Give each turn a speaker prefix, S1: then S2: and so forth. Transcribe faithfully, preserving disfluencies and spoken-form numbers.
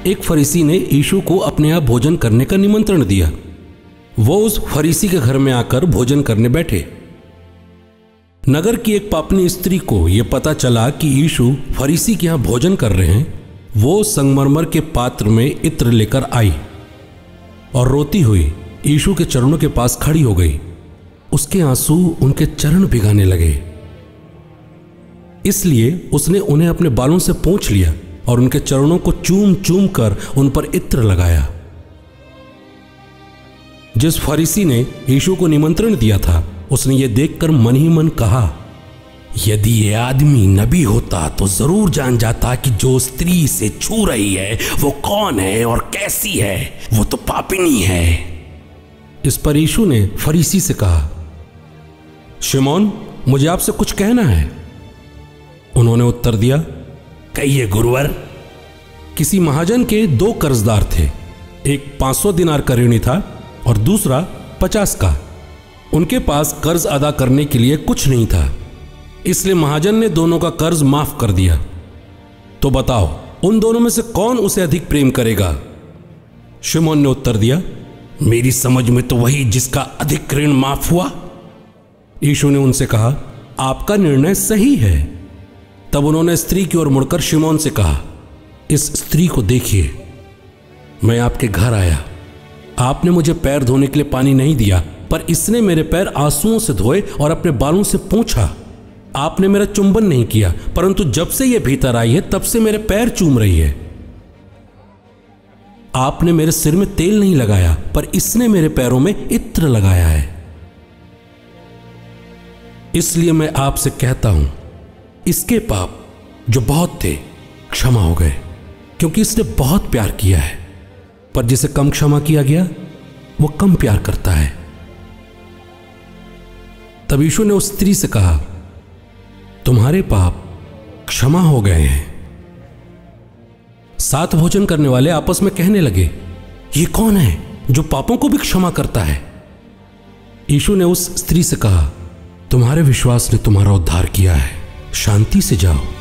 S1: एक फरीसी ने यीशु को अपने यहाँ भोजन करने का निमंत्रण दिया। वो उस फरीसी के घर में आकर भोजन करने बैठे। नगर की एक पापनी स्त्री को यह पता चला कि यीशु फरीसी के यहाँ भोजन कर रहे हैं। वो संगमरमर के पात्र में इत्र लेकर आई और रोती हुई यीशु के चरणों के पास खड़ी हो गई। उसके आंसू उनके चरण भिगाने लगे, इसलिए उसने उन्हें अपने बालों से पोंछ लिया और उनके चरणों को चूम चूम कर उन पर इत्र लगाया। जिस फरीसी ने यीशु को निमंत्रण दिया था, उसने ये देखकर मन ही मन कहा, यदि ये आदमी नबी होता तो जरूर जान जाता कि जो स्त्री इसे छू रही है वो कौन है और कैसी है। वो तो पापिनी है। इस पर यीशु ने फरीसी से कहा, शिमोन, मुझे आपसे कुछ कहना है। उन्होंने उत्तर दिया, कहिए गुरुवर। किसी महाजन के दो कर्जदार थे। एक पांच सौ दिनार का ऋणी था और दूसरा पचास का। उनके पास कर्ज अदा करने के लिए कुछ नहीं था, इसलिए महाजन ने दोनों का कर्ज माफ कर दिया। तो बताओ, उन दोनों में से कौन उसे अधिक प्रेम करेगा? शिमोन ने उत्तर दिया, मेरी समझ में तो वही जिसका अधिक ऋण माफ हुआ। यीशु ने उनसे कहा, आपका निर्णय सही है। तब उन्होंने स्त्री की ओर मुड़कर शिमोन से कहा, इस स्त्री को देखिए। मैं आपके घर आया, आपने मुझे पैर धोने के लिए पानी नहीं दिया, पर इसने मेरे पैर आंसुओं से धोए और अपने बालों से पोंछा। आपने मेरा चुंबन नहीं किया, परंतु जब से यह भीतर आई है तब से मेरे पैर चूम रही है। आपने मेरे सिर में तेल नहीं लगाया, पर इसने मेरे पैरों में इत्र लगाया है। इसलिए मैं आपसे कहता हूं, इसके पाप जो बहुत थे क्षमा हो गए, क्योंकि इसने बहुत प्यार किया है। पर जिसे कम क्षमा किया गया वो कम प्यार करता है। तब यीशु ने उस स्त्री से कहा, तुम्हारे पाप क्षमा हो गए हैं। साथ भोजन करने वाले आपस में कहने लगे, ये कौन है जो पापों को भी क्षमा करता है? यीशु ने उस स्त्री से कहा, तुम्हारे विश्वास ने तुम्हारा उद्धार किया है, शांति से जाओ।